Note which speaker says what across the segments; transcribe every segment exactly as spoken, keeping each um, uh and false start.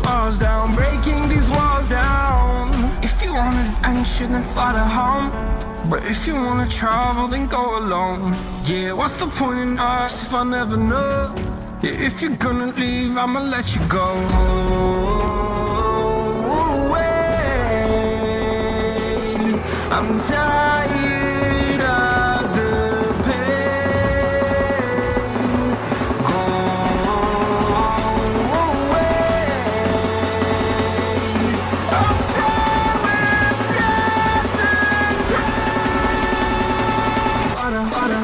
Speaker 1: walls down, breaking these walls down. If you want adventure, then fly to home. But if you wanna travel, then go alone. Yeah, what's the point in us if I never know? Yeah, if you're gonna leave, I'ma let you go. Away. I'm tired of the pain. Go away. I'm tired with death and time. Harder, harder.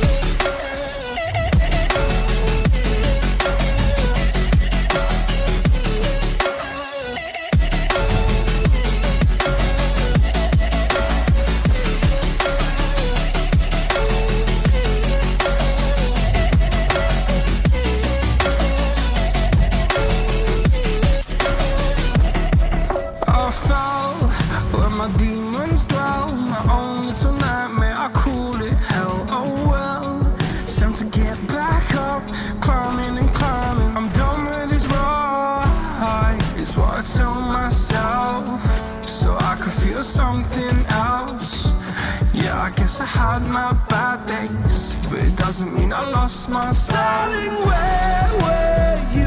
Speaker 1: My demons dwell, my own little nightmare, I call it hell. Oh well, it's time to get back up, climbing and climbing. I'm done with this ride, it's what I tell myself, so I could feel something else. Yeah, I guess I had my bad days, but it doesn't mean I lost my style. Darling, where were you?